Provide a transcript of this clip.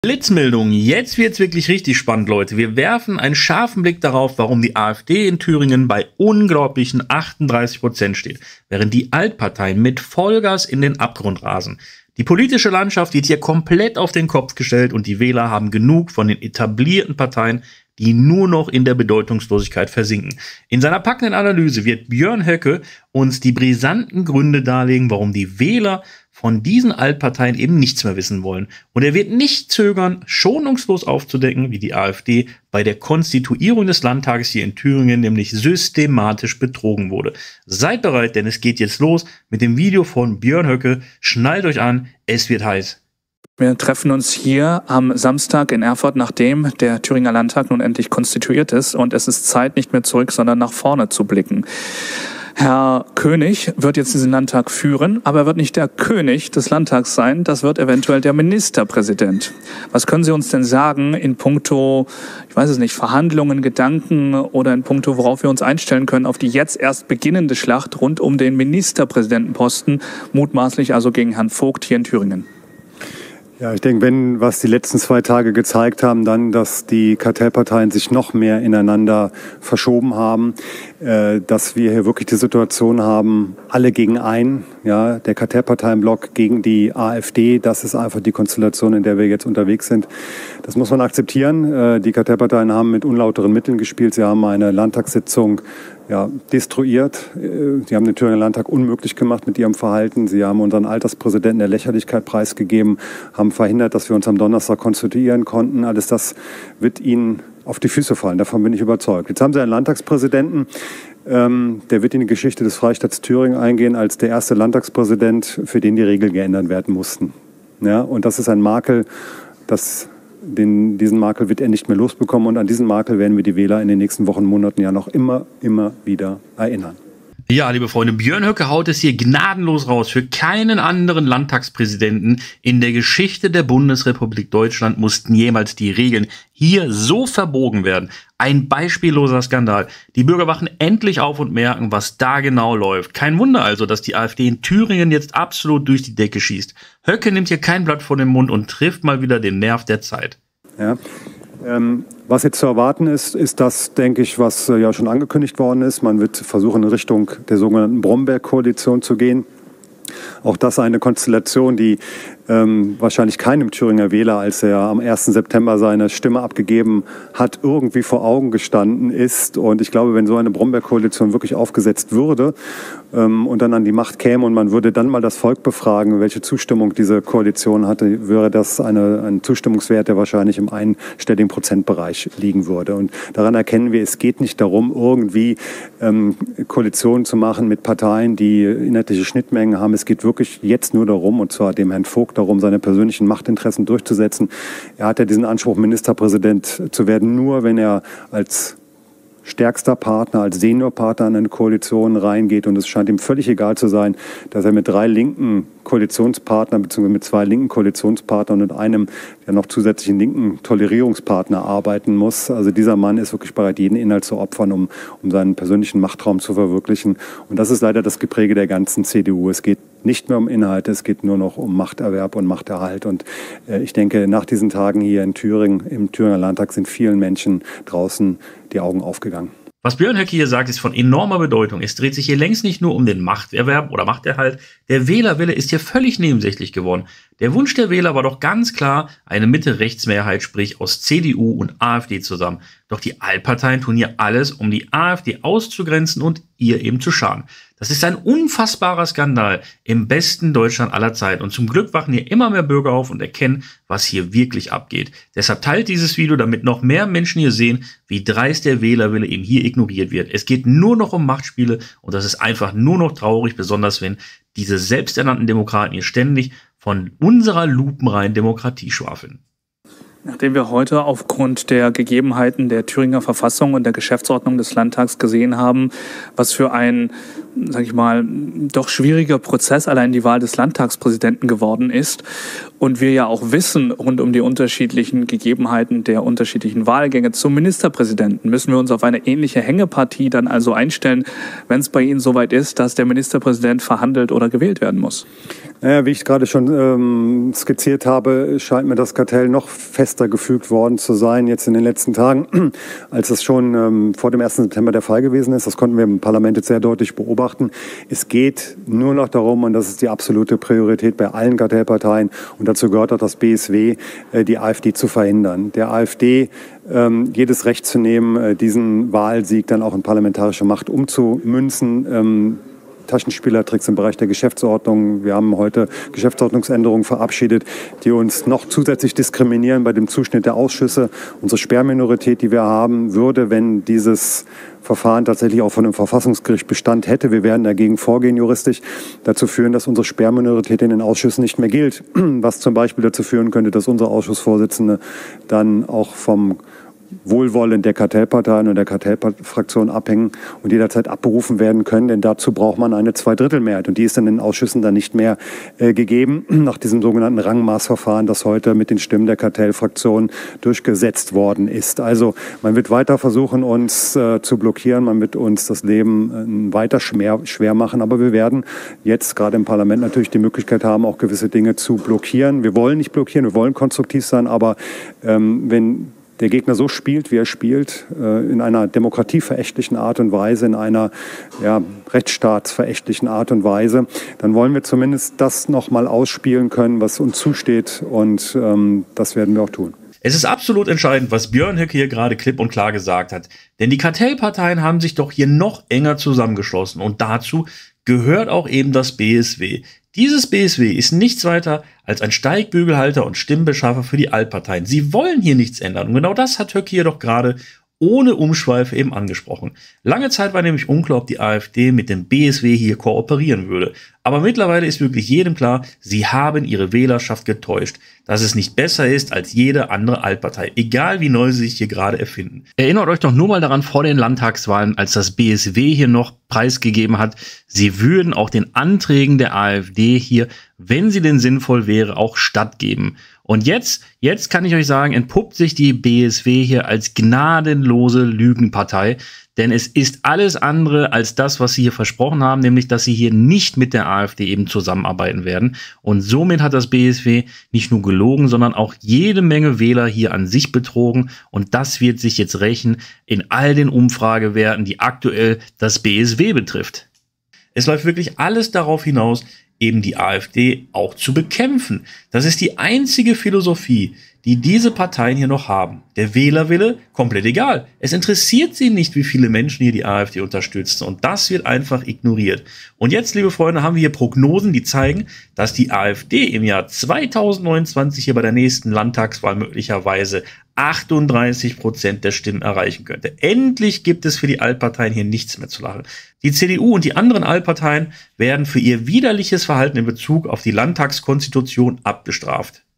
Blitzmeldung, jetzt wird's wirklich richtig spannend, Leute. Wir werfen einen scharfen Blick darauf, warum die AfD in Thüringen bei unglaublichen 38% steht, während die Altparteien mit Vollgas in den Abgrund rasen. Die politische Landschaft wird hier komplett auf den Kopf gestellt und die Wähler haben genug von den etablierten Parteien, die nur noch in der Bedeutungslosigkeit versinken. In seiner packenden Analyse wird Björn Höcke uns die brisanten Gründe darlegen, warum die Wähler von diesen Altparteien eben nichts mehr wissen wollen. Und er wird nicht zögern, schonungslos aufzudecken, wie die AfD bei der Konstituierung des Landtages hier in Thüringen nämlich systematisch betrogen wurde. Seid bereit, denn es geht jetzt los mit dem Video von Björn Höcke. Schnallt euch an, es wird heiß. Wir treffen uns hier am Samstag in Erfurt, nachdem der Thüringer Landtag nun endlich konstituiert ist. Und es ist Zeit, nicht mehr zurück, sondern nach vorne zu blicken. Herr König wird jetzt diesen Landtag führen, aber er wird nicht der König des Landtags sein, das wird eventuell der Ministerpräsident. Was können Sie uns denn sagen in puncto, ich weiß es nicht, Verhandlungen, Gedanken oder in puncto, worauf wir uns einstellen können auf die jetzt erst beginnende Schlacht rund um den Ministerpräsidentenposten, mutmaßlich also gegen Herrn Vogt hier in Thüringen? Ja, ich denke, was die letzten 2 Tage gezeigt haben, dann, dass die Kartellparteien sich noch mehr ineinander verschoben haben, dass wir hier wirklich die Situation haben, alle gegen einen, ja, der Kartellparteienblock gegen die AfD, das ist einfach die Konstellation, in der wir jetzt unterwegs sind. Das muss man akzeptieren. Die Kartellparteien haben mit unlauteren Mitteln gespielt. Sie haben eine Landtagssitzung destruiert. Sie haben den Thüringer Landtag unmöglich gemacht mit ihrem Verhalten. Sie haben unseren Alterspräsidenten der Lächerlichkeit preisgegeben, haben verhindert, dass wir uns am Donnerstag konstituieren konnten. Alles das wird ihnen auf die Füße fallen. Davon bin ich überzeugt. Jetzt haben sie einen Landtagspräsidenten, der wird in die Geschichte des Freistaats Thüringen eingehen als der erste Landtagspräsident, für den die Regeln geändert werden mussten. Ja, und das ist ein Makel, diesen Makel wird er nicht mehr losbekommen und an diesen Makel werden wir die Wähler in den nächsten Wochen, Monaten ja noch immer wieder erinnern. Ja, liebe Freunde, Björn Höcke haut es hier gnadenlos raus. Für keinen anderen Landtagspräsidenten in der Geschichte der Bundesrepublik Deutschland mussten jemals die Regeln hier so verbogen werden. Ein beispielloser Skandal. Die Bürger wachen endlich auf und merken, was da genau läuft. Kein Wunder also, dass die AfD in Thüringen jetzt absolut durch die Decke schießt. Höcke nimmt hier kein Blatt vor den Mund und trifft mal wieder den Nerv der Zeit. Ja. Was jetzt zu erwarten ist das, denke ich, was ja schon angekündigt worden ist. Man wird versuchen, in Richtung der sogenannten Bromberg-Koalition zu gehen. Auch das eine Konstellation, die wahrscheinlich keinem Thüringer Wähler, als er am 1. September seine Stimme abgegeben hat, irgendwie vor Augen gestanden ist. Und ich glaube, wenn so eine Bromberg-Koalition wirklich aufgesetzt würde und dann an die Macht käme und man würde dann mal das Volk befragen, welche Zustimmung diese Koalition hatte, wäre das ein Zustimmungswert, der wahrscheinlich im einstelligen Prozentbereich liegen würde. Und daran erkennen wir, es geht nicht darum, irgendwie Koalitionen zu machen mit Parteien, die inhaltliche Schnittmengen haben. Es geht wirklich jetzt nur darum, und zwar dem Herrn Vogt darum, seine persönlichen Machtinteressen durchzusetzen. Er hat ja diesen Anspruch, Ministerpräsident zu werden, nur wenn er als stärkster Partner, als Seniorpartner in eine Koalition reingeht. Und es scheint ihm völlig egal zu sein, dass er mit 3 linken Koalitionspartnern bzw. mit 2 linken Koalitionspartnern und einem ja noch zusätzlichen linken Tolerierungspartner arbeiten muss. Also dieser Mann ist wirklich bereit, jeden Inhalt zu opfern, um seinen persönlichen Machtraum zu verwirklichen. Und das ist leider das Gepräge der ganzen CDU. Es geht nicht mehr um Inhalte, es geht nur noch um Machterwerb und Machterhalt. Und ich denke, nach diesen Tagen hier in Thüringen, im Thüringer Landtag, sind vielen Menschen draußen die Augen aufgegangen. Was Björn Höcke hier sagt, ist von enormer Bedeutung. Es dreht sich hier längst nicht nur um den Machterwerb oder Machterhalt. Der Wählerwille ist hier völlig nebensächlich geworden. Der Wunsch der Wähler war doch ganz klar eine Mitte-Rechts-Mehrheit, sprich aus CDU und AfD zusammen. Doch die Altparteien tun hier alles, um die AfD auszugrenzen und ihr eben zu schaden. Das ist ein unfassbarer Skandal im besten Deutschland aller Zeiten. Und zum Glück wachen hier immer mehr Bürger auf und erkennen, was hier wirklich abgeht. Deshalb teilt dieses Video, damit noch mehr Menschen hier sehen, wie dreist der Wählerwille eben hier ignoriert wird. Es geht nur noch um Machtspiele und das ist einfach nur noch traurig, besonders wenn diese selbsternannten Demokraten hier ständig von unserer lupenreinen Demokratie schwafeln. Nachdem wir heute aufgrund der Gegebenheiten der Thüringer Verfassung und der Geschäftsordnung des Landtags gesehen haben, was für ein, sag ich mal, doch schwieriger Prozess allein die Wahl des Landtagspräsidenten geworden ist und wir ja auch wissen, rund um die unterschiedlichen Gegebenheiten der unterschiedlichen Wahlgänge zum Ministerpräsidenten, müssen wir uns auf eine ähnliche Hängepartie dann also einstellen, wenn es bei Ihnen soweit ist, dass der Ministerpräsident verhandelt oder gewählt werden muss? Naja, wie ich gerade schon skizziert habe, scheint mir das Kartell noch fester gefügt worden zu sein, jetzt in den letzten Tagen, als es schon vor dem 1. September der Fall gewesen ist. Das konnten wir im Parlament jetzt sehr deutlich beobachten. Es geht nur noch darum, und das ist die absolute Priorität bei allen Kartellparteien, und dazu gehört auch das BSW, die AfD zu verhindern. Der AfD jedes Recht zu nehmen, diesen Wahlsieg dann auch in parlamentarische Macht umzumünzen. Taschenspielertricks im Bereich der Geschäftsordnung. Wir haben heute Geschäftsordnungsänderungen verabschiedet, die uns noch zusätzlich diskriminieren bei dem Zuschnitt der Ausschüsse. Unsere Sperrminorität, die wir haben, würde, wenn dieses Verfahren tatsächlich auch von einem Verfassungsgericht Bestand hätte, wir werden dagegen vorgehen juristisch, dazu führen, dass unsere Sperrminorität in den Ausschüssen nicht mehr gilt. Was zum Beispiel dazu führen könnte, dass unsere Ausschussvorsitzende dann auch vom Wohlwollen der Kartellparteien und der Kartellfraktion abhängen und jederzeit abberufen werden können, denn dazu braucht man eine Zweidrittelmehrheit und die ist in den Ausschüssen dann nicht mehr gegeben, nach diesem sogenannten Rangmaßverfahren, das heute mit den Stimmen der Kartellfraktion durchgesetzt worden ist. Also man wird weiter versuchen, uns zu blockieren, man wird uns das Leben weiter schwer machen, aber wir werden jetzt gerade im Parlament natürlich die Möglichkeit haben, auch gewisse Dinge zu blockieren. Wir wollen nicht blockieren, wir wollen konstruktiv sein, aber wenn der Gegner so spielt, wie er spielt, in einer demokratieverächtlichen Art und Weise, in einer rechtsstaatsverächtlichen Art und Weise, dann wollen wir zumindest das nochmal ausspielen können, was uns zusteht und das werden wir auch tun. Es ist absolut entscheidend, was Björn Höcke hier gerade klipp und klar gesagt hat. Denn die Kartellparteien haben sich doch hier noch enger zusammengeschlossen und dazu gehört auch eben das BSW. Dieses BSW ist nichts weiter als ein Steigbügelhalter und Stimmbeschaffer für die Altparteien. Sie wollen hier nichts ändern. Und genau das hat Höcke hier doch gerade ohne Umschweife eben angesprochen. Lange Zeit war nämlich unklar, ob die AfD mit dem BSW hier kooperieren würde. Aber mittlerweile ist wirklich jedem klar, sie haben ihre Wählerschaft getäuscht. Dass es nicht besser ist als jede andere Altpartei, egal wie neu sie sich hier gerade erfinden. Erinnert euch doch nur mal daran vor den Landtagswahlen, als das BSW hier noch preisgegeben hat, sie würden auch den Anträgen der AfD hier, wenn sie denn sinnvoll wäre, auch stattgeben. Und jetzt kann ich euch sagen, entpuppt sich die BSW hier als gnadenlose Lügenpartei, denn es ist alles andere als das, was sie hier versprochen haben, nämlich, dass sie hier nicht mit der AfD eben zusammenarbeiten werden. Und somit hat das BSW nicht nur gelogen, sondern auch jede Menge Wähler hier an sich betrogen. Und das wird sich jetzt rächen in all den Umfragewerten, die aktuell das BSW betrifft. Es läuft wirklich alles darauf hinaus, eben die AfD auch zu bekämpfen. Das ist die einzige Philosophie, die diese Parteien hier noch haben. Der Wählerwille, komplett egal. Es interessiert sie nicht, wie viele Menschen hier die AfD unterstützen. Und das wird einfach ignoriert. Und jetzt, liebe Freunde, haben wir hier Prognosen, die zeigen, dass die AfD im Jahr 2029 hier bei der nächsten Landtagswahl möglicherweise 38% der Stimmen erreichen könnte. Endlich gibt es für die Altparteien hier nichts mehr zu lachen. Die CDU und die anderen Altparteien werden für ihr widerliches Verhalten in Bezug auf die Landtagskonstitution abgestraft.